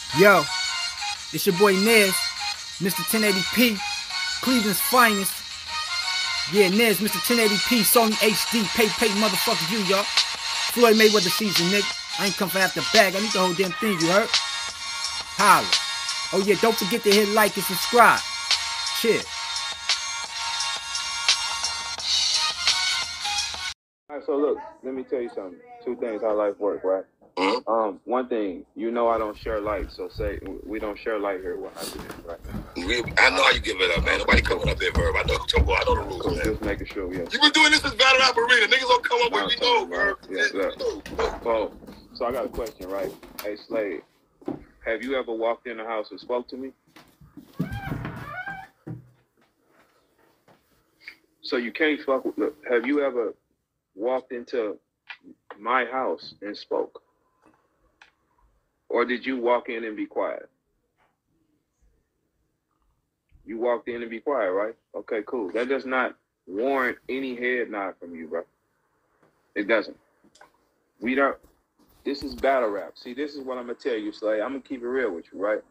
Yo, it's your boy Nez, Mr. 1080p, Cleveland's finest. Yeah, Nez, Mr. 1080p, Sony HD, pay motherfucker you, y'all. Floyd Mayweather season, nigga. I ain't come for half the bag, I need the whole damn thing, you heard? Holla. Oh yeah, don't forget to hit like and subscribe. Cheers. All right, so look, let me tell you something. Two things how life works, right? One thing, you know I don't share light, so say we don't share light here. What I do this, right? I know how you give it up, man. Nobody coming up there, Verb. I know the rules, Cool. man. Just making sure, yeah. You been doing this since Battle Rap Arena. Niggas don't come up where we know, Verb. Yeah. So I got a question, right? Hey, Slade, have you ever walked in the house and spoke to me? So you can't fuck with, look, have you ever walked into my house and spoke? Or did you walk in and be quiet? You walked in and be quiet, right? Okay, cool. That does not warrant any head nod from you, bro. It doesn't. We don't. This is battle rap. See, this is what I'm going to tell you, Slay. I'm going to keep it real with you, right?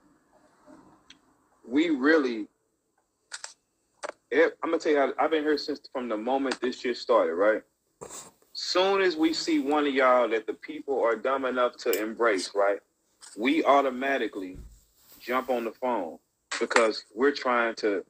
We really, I'm going to tell you how, I've been here since from the moment this shit started, right? Soon as we see one of y'all that the people are dumb enough to embrace, right? We automatically jump on the phone because we're trying to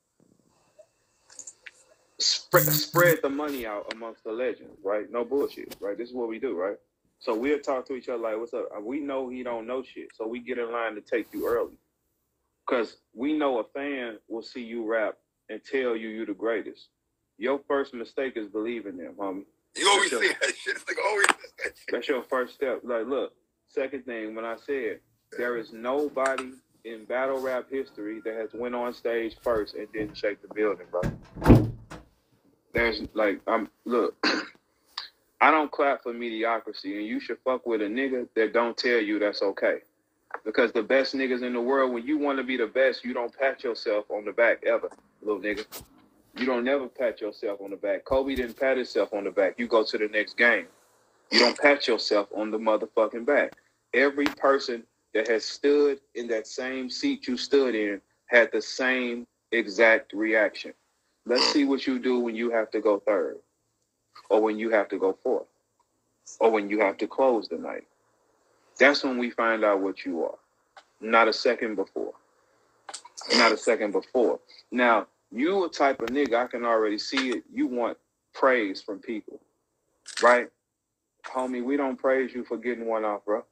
spread the money out amongst the legends, right? No bullshit, right? This is what we do, right? So we'll talk to each other like, what's up? We know he don't know shit, so we get in line to take you early. Because we know a fan will see you rap and tell you the greatest. Your first mistake is believing them, homie. You always say that shit. It's like always that shit. That's your first step. Like, look, second thing, when I said there is nobody in battle rap history that has went on stage first and didn't shake the building, bro. There's like, look, I don't clap for mediocrity, and you should fuck with a nigga that don't tell you that's okay. Because the best niggas in the world, when you want to be the best, you don't pat yourself on the back ever, little nigga. You don't never pat yourself on the back. Kobe didn't pat himself on the back. You go to the next game. You don't pat yourself on the motherfucking back. Every person that has stood in that same seat you stood in had the same exact reaction. Let's see what you do when you have to go third, or when you have to go fourth, or when you have to close the night. That's when we find out what you are. Not a second before. Not a second before. Now, you a type of nigga, I can already see it. You want praise from people, right? Homie, we don't praise you for getting one off, bro.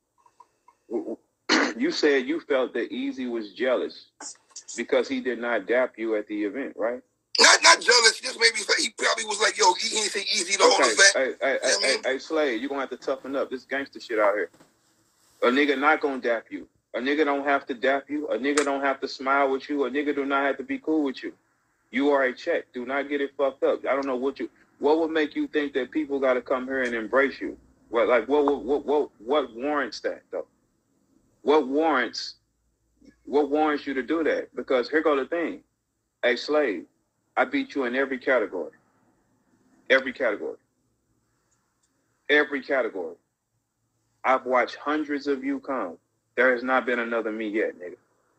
You said you felt that Easy was jealous because he did not dap you at the event, right? Not jealous. He just made me say, he probably was like, yo, he ain't say Easy to hold us back. Hey, Slade, you're going to have to toughen up. This gangster shit out here. A nigga not going to dap you. A nigga don't have to dap you. A nigga don't have to smile with you. A nigga do not have to be cool with you. You are a check. Do not get it fucked up. I don't know what would make you think that people got to come here and embrace you? What warrants that though? What warrants you to do that? Because here go the thing. Hey, Slade, I beat you in every category. Every category. Every category. I've watched hundreds of you come. There has not been another me yet, nigga.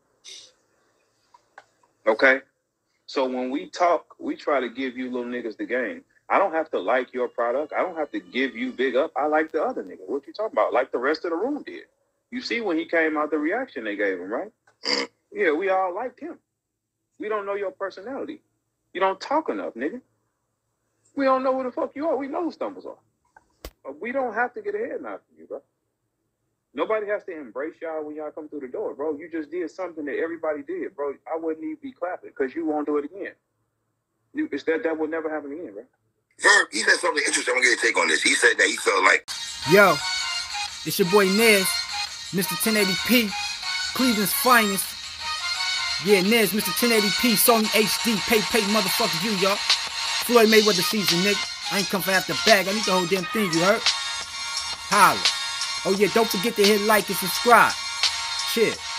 Okay? So when we talk, we try to give you little niggas the game. I don't have to like your product. I don't have to give you big up. I like the other nigga. What you talking about? Like the rest of the room did. You see when he came out, the reaction they gave him, right? Yeah, we all liked him. We don't know your personality. You don't talk enough, nigga. We don't know who the fuck you are. We know who Stumbles are. But we don't have to get a head nod from you, bro. Nobody has to embrace y'all when y'all come through the door, bro. You just did something that everybody did, bro. I wouldn't even be clapping because you won't do it again. That will never happen again, bro. Verb, he said something interesting. I'm going to get your take on this. He said that he felt like... Yo, it's your boy Nez, Mr. 1080p, Cleveland's finest. Yeah, Nez, Mr. 1080p, Sony HD, pay motherfucker you, y'all. Floyd Mayweather season, nigga. I ain't come for half the bag. I need the whole damn thing, you heard? Holla. Oh yeah, don't forget to hit like and subscribe. Cheers.